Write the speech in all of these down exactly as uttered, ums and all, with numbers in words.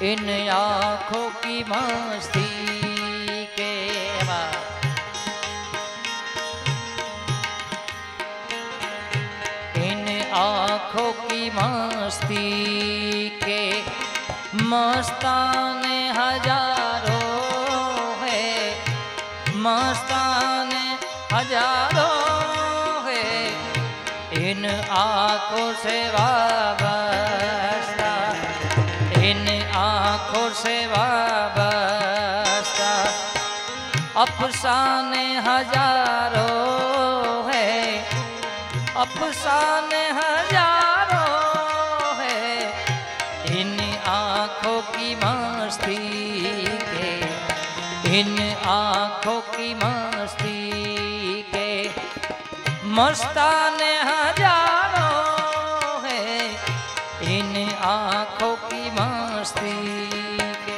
इन आँखों की मस्ती के बाद। इन आँखों की मस्ती के मस्ताने हजारों है, मस्ताने हजारों है। इन आँखों से वाबस्ता, इन आँखों से वाबस्ता अफसाने हजारों है, अफसाने हजारों है। इन आँखों की मस्ती के, इन आँखों की मस्ती के मस्ताने हजारों है। इन आँखों की मस्ती के।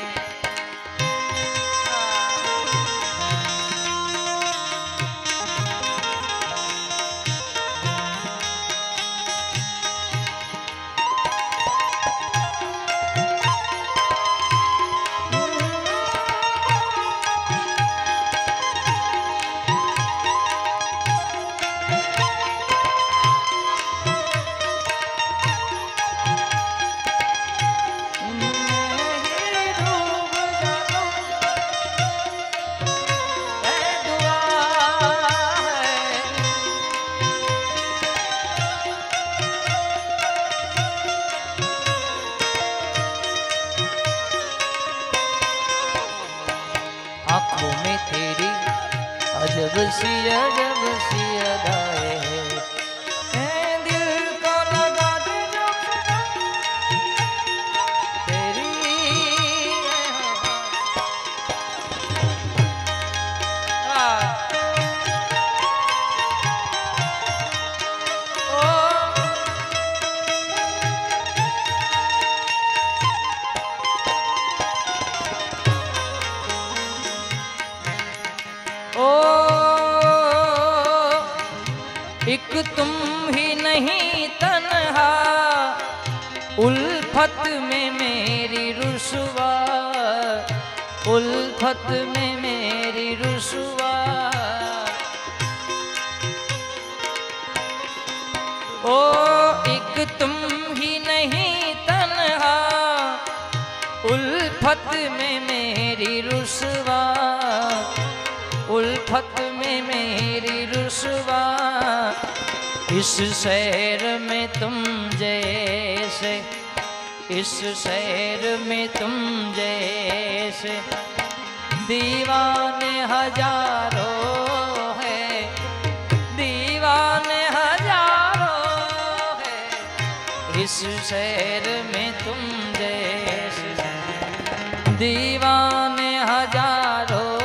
आँखों में तेरी अजब सी अजब सी अदाएं हैं, ऐ दिल को लगा दे जो तेरी ओ एक तुम ही नहीं तन्हा उल्फत में मेरी रुसवा, उल्फत में मेरी रुसवा। ओ एक तुम ही नहीं तन्हा उल्फत में मेरी रुसवा, उल्फत में मेरी रुसवा। इस शहर में तुम जैसे, इस शहर में तुम जैसे दीवाने हजारों है, दीवाने हजारों है। इस शहर में तुम जैसे दीवाने हजारों,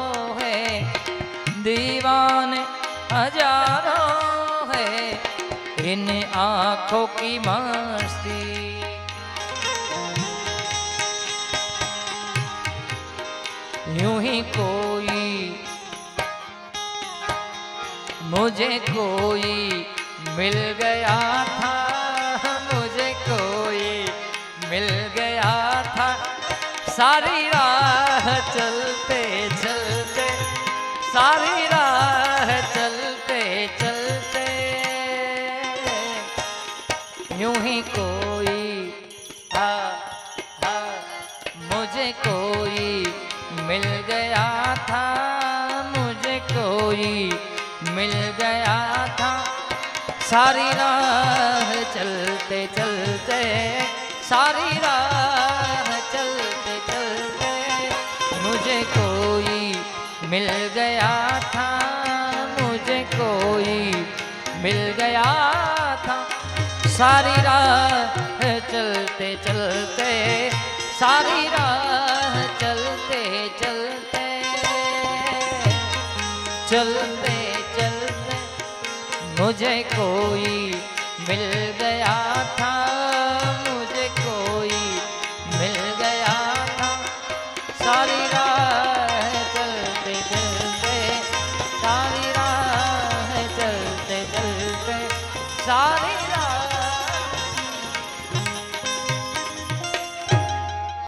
दीवाने हजारों है। इन आँखों की मस्ती यूं ही कोई मुझे कोई मिल गया था, मुझे कोई मिल गया था। सारी राह चलते चलते, सारी राह चलते चलते यूं ही कोई हा हा मुझे कोई मिल गया था, मुझे कोई मिल गया था। सारी राह चलते चलते, सारी राह चलते चलते मुझे कोई मिल गया था, मुझे कोई मिल गया था। सारी राह चलते चलते, सारी राह चलते चलते, चलते चलते मुझे कोई